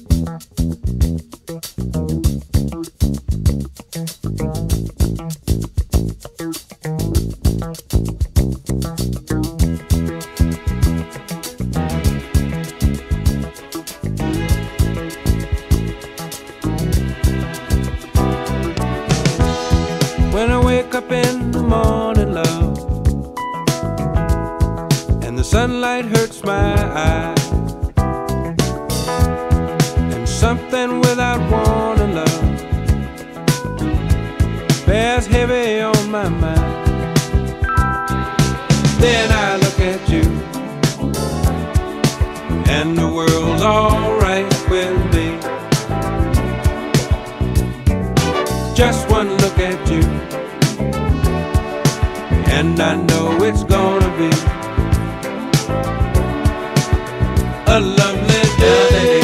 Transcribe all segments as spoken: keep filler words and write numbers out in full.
When I wake up in the morning, love, and the sunlight hurts my eyes, and something without warning, love, bears heavy on my mind. Then I look at you, and the world's alright with me. Just one look at you, and I know it's gonna be a lovely day.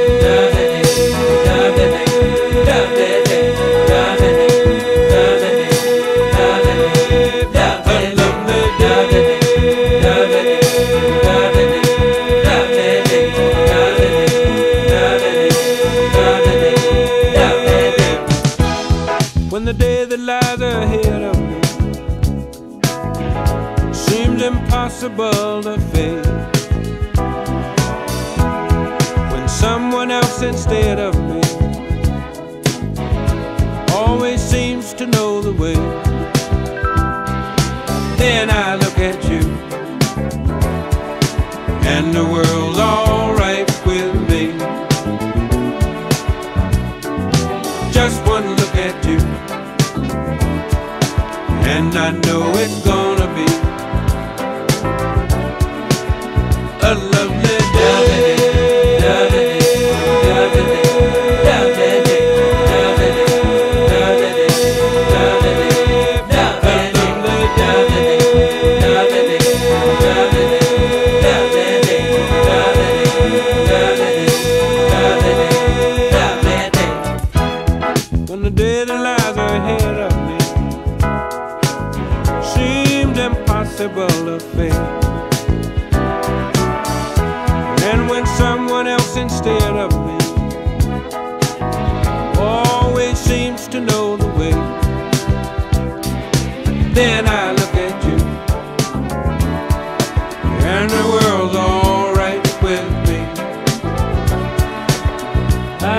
When the day that lies ahead of me seems impossible to face, when someone else instead of me always seems to know the way, then I look at you, and the world's alright with me. Just one look at you, and I know it's gonna be a lovely day. When the day that lies ahead of me seemed impossible to face, and when someone else instead of me always seems to know the way, then I look at you, and the world's alright with me.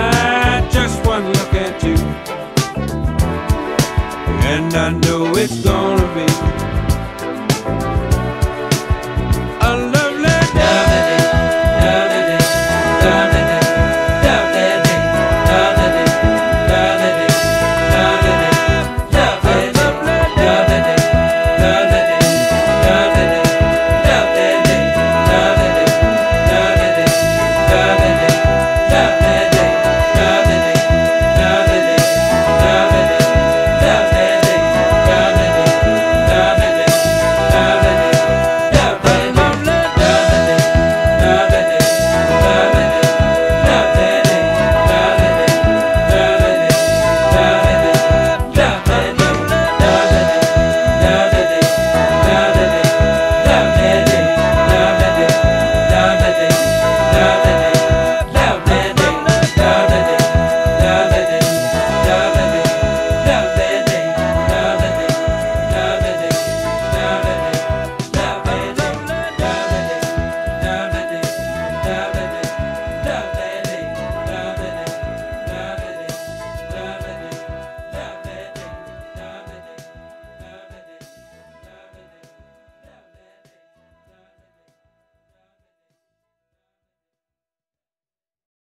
I just one look at you, and I know it's gonna